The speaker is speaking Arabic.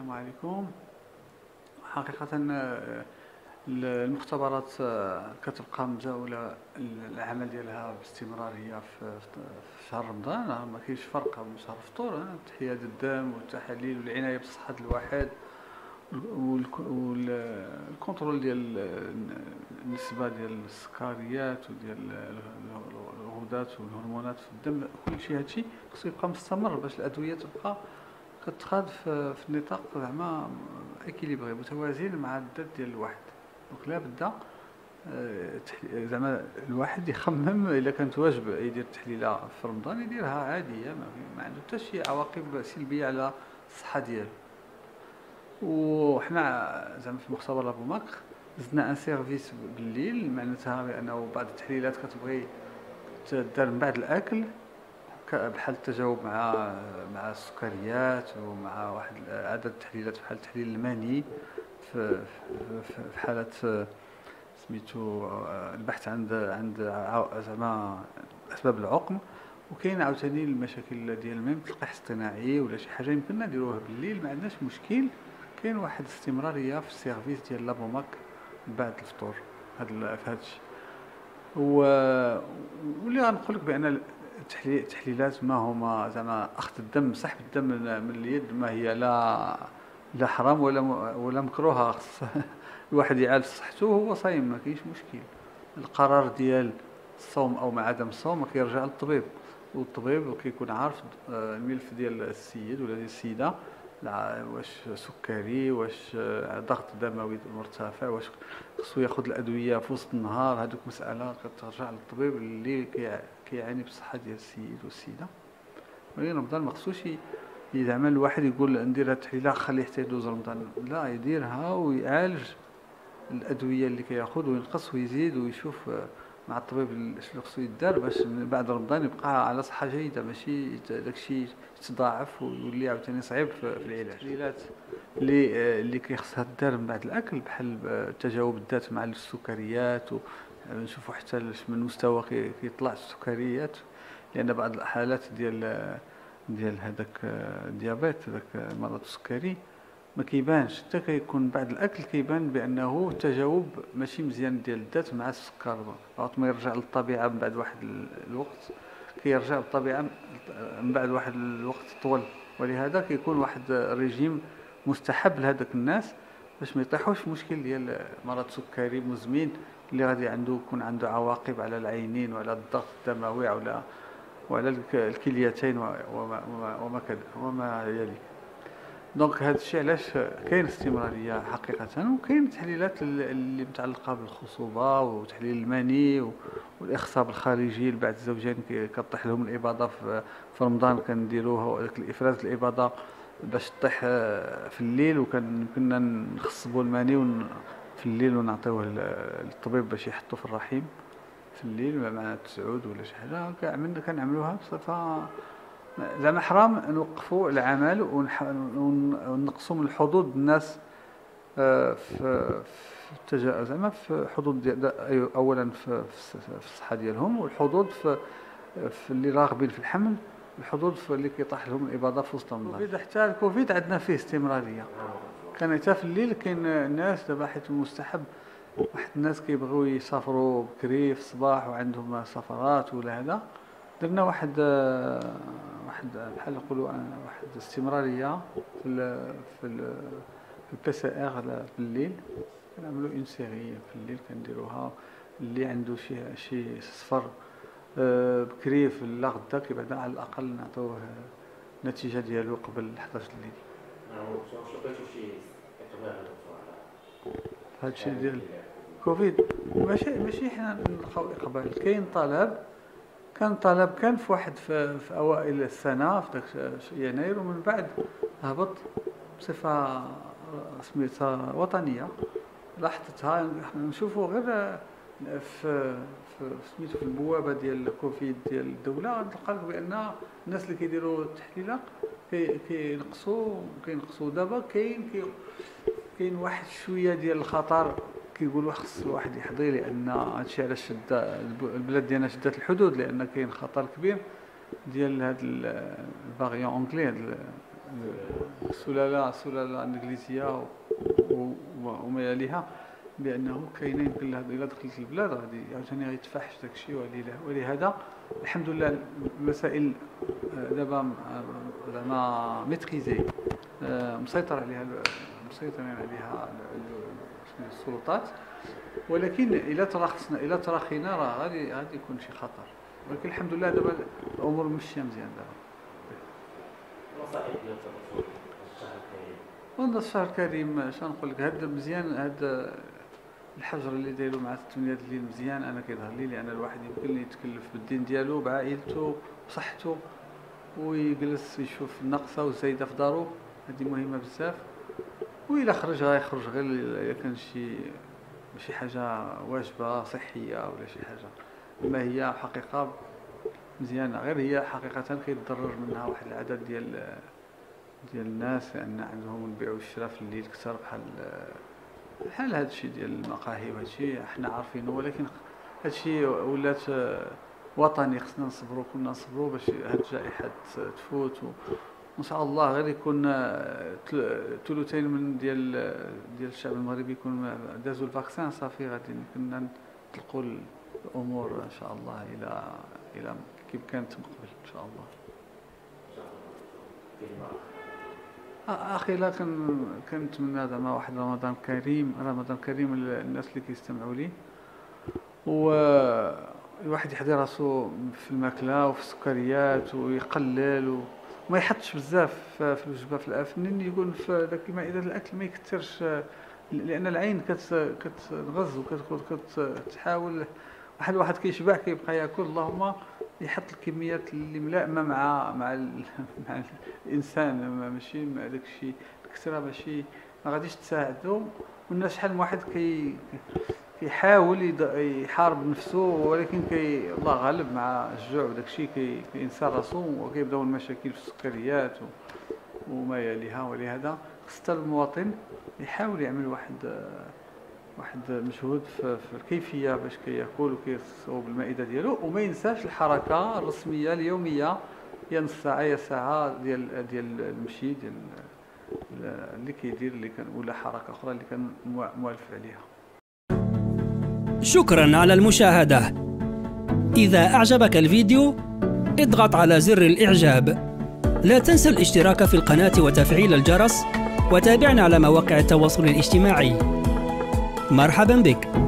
السلام عليكم. حقيقة المختبرات كتبقى متداولة العمل ديالها باستمرارية في شهر رمضان. ما كاينش فرق من شهر الفطور. تحليل الدم والتحاليل والعناية بصحة الواحد والكونترول ديال النسبة ديال السكريات وديال الغدات والهرمونات في الدم. كل شيء هادشي خصو يبقى مستمر باش الأدوية تبقى كتخاد في النطاق زعما اكيليبري متوازن مع الذات ديال الواحد. دونك لا بد زعما الواحد يخمم الا كانت واجب يدير التحليله في رمضان يديرها عاديه، ما عنده حتى شي عواقب سلبيه على الصحه ديالو. وحنا زعما في مختبر لابوماك زدنا ان سيرفيس بالليل، معناتها بانه بعض التحليلات كتبغي تدار من بعد الاكل، بحال التجاوب مع السكريات، ومع واحد عدد التحليلات بحال تحليل المني في حالة سميتو البحث عند زعما اسباب العقم. وكاين عاوتاني المشاكل ديال ميم التلقيح الاصطناعي ولا شي حاجه يمكننا نديروها بالليل، ما عندناش مشكل. كاين واحد الاستمراريه في السيرفيس ديال لابوماك بعد الفطور في هادشي. واللي غنقول لك بان التحليلات ما هما زعما اخذ الدم، سحب الدم من اليد، ما هي لا حرام ولا مكروهه. خص الواحد يعالج صحته وهو صايم، ما كاينش مشكل. القرار ديال الصوم او مع عدم الصوم كيرجع للطبيب، والطبيب كيكون عارف الملف ديال السيد ولا ديال السيده، واش سكري، واش ضغط دموي مرتفع، واش خصو ياخذ الادويه في وسط النهار. هذوك مساله كترجع للطبيب اللي كيعاني بالصحه ديال السيد والسيده. ولكن رمضان ما خصوش زعما الواحد يقول ندير هاد التحليله خليه حتى يدوز رمضان، لا، يديرها ويعالج الادويه اللي كياخذ وينقص ويزيد ويشوف مع الطبيب شنو خصو يدار باش من بعد رمضان يبقى على صحه جيده، ماشي داكشي يتضاعف ويولي عاوتاني صعيب في العلاج. التحليلات اللي كيخصها دار من بعد الاكل بحال تجاوب الذات مع السكريات، ونشوفوا حتى من مستوى كيطلع السكريات، لان بعض الحالات ديال هذاك الديابيت، هذاك مرض السكري، ما كيبانش حتى كيكون بعد الاكل، كيبان بانه التجاوب ماشي مزيان ديال الذات مع السكر. وقت ما يرجع للطبيعه من بعد واحد الوقت كيرجع للطبيعه من بعد واحد الوقت طول. ولهذا كيكون واحد الريجيم مستحب لهذاك الناس باش ما يطيحوش في مشكل ديال مرض سكري مزمن اللي غادي يكون عنده عواقب على العينين وعلى الضغط الدموي وعلى الكليتين وما يلي. دونك هذا الشيء علاش كاين استمراريه حقيقه. وكاين تحليلات اللي متعلقه بالخصوبه وتحليل المني والاخصاب الخارجي لبعض الزوجين كطيح لهم الاباضه في رمضان، كنديروه داك الافراز الاباضه باش تطيح في الليل، وكان يمكننا نخصبوا المني في الليل ونعطيوه للطبيب باش يحطه في الرحم في الليل مع التسعود ولا شي حاجه. كنعملوها بصفه زعما حرام نوقفوا العمل ونقصوا من الحظوظ الناس في زعما في حظوظ اولا في الصحه ديالهم، والحظوظ في اللي راغبين في الحمل، الحظوظ في اللي كيطيح لهم الاباضه في وسط رمضان. حتى الكوفيد عندنا فيه استمراريه. كان حتى في الليل كاين الناس دابا حيت مستحب، واحد الناس كيبغيو يسافروا بكري في الصباح وعندهم سفرات ولا هذا، درنا واحد بحال نقولوا واحد استمراريه في البي سي ار في الليل. كنعملوا اون سيري في الليل كنديروها. اللي عنده شي صفر بكري في لا غدا كيبعد على الاقل نعطوه النتيجه ديالو قبل 11 الليل. لقيتو شي اقبال هذا الشيء ديال كوفيد ماشي حنا نلقاو اقبال. كان طلب في واحد في اوائل السنه في داك يناير، ومن بعد هبط بصفه سميتها وطنيه. لاحظتها نشوفوا غير في سميتو في البوابه ديال كوفيد ديال الدوله، تلقى بان الناس اللي كيديروا التحليله كينقصوا. دابا كاين واحد شويه ديال الخطر، كيقولوا خص الواحد يحضي، لان هادشي علاش شد البلاد ديالنا شدات الحدود، لان كاين خطر كبير ديال هاد الفاريون اونغلي، هاد السلالة الإنجليزية وما يليها، بأنه كاينين يمكن إلا دخلت البلاد غادي عاوتاني غيتفاحش داك الشيء، ولهذا الحمد لله المسائل دابا زعما ميتريزي، مسيطرين عليها السلطات، ولكن إلا تراخينا راه غادي يكون شي خطر، ولكن الحمد لله دابا الأمور ماشية مزيان دابا. نصائح ديال الرسول الشهر الكريم. والله الشهر الكريم شنو نقول لك، هذا مزيان، هذا الحجر اللي دايرو مع 8 الليل مزيان، انا كيظهر لي لان الواحد يمكن يتكلف بالدين ديالو بعائلته بصحته ويجلس يشوف الناقصه والزايده في دارو، هذه مهمه بزاف. وإلا خرج غيخرج غير الا كان شي حاجه واجبه صحيه ولا شي حاجه، ما هي حقيقه مزيانه، غير هي حقيقه كيتضرر منها واحد العدد ديال الناس، لان عندهم البيع والشراء في الليل كثر بحال هذا الشيء ديال المقاهي، وهذا الشيء احنا عارفينه، ولكن هذا الشيء ولات وطني، خصنا نصبروا، كنا نصبروا باش هذه الجائحه تفوت، وان شاء الله غير يكون ثلثين من ديال الشعب المغربي يكون دازوا الفاكسان صافي، غادي كنا نطلقوا الامور ان شاء الله الى كيف كانت من قبل ان شاء الله. اخي لا كنتمنى زعما واحد رمضان كريم للناس اللي كيستمعوا لي، والواحد يحضر راسو في الماكله وفي السكريات ويقلل وما يحطش بزاف في الوجبه، في الافنين يكون في داك مائده الاكل ما يكثرش، لان العين كتغز وكتحاول واحد كيشبع كيبقى ياكل، اللهم يحط الكميات اللي ملائمه مع الانسان، ماشي داك الشيء الكثره ماشي ما غاديش تساعدو. والناس شحال من واحد كيحاول يحارب نفسه، ولكن الله غالب مع الجوع وداك الشيء كينسى راسو وكيبداو المشاكل في السكريات وما يليها. ولهذا خص المواطن يحاول يعمل واحد مجهود في الكيفيه باش كياكل وكيصوب المائده ديالو، وما ينساش الحركه الرسميه اليوميه، هي نص ساعه يا ساعه ديال المشي ديال اللي كيدير، اللي كان ولا حركه اخرى اللي كان موالف عليها. شكرا على المشاهده. اذا اعجبك الفيديو اضغط على زر الاعجاب، لا تنسى الاشتراك في القناه وتفعيل الجرس، وتابعنا على مواقع التواصل الاجتماعي. مرحبا بك.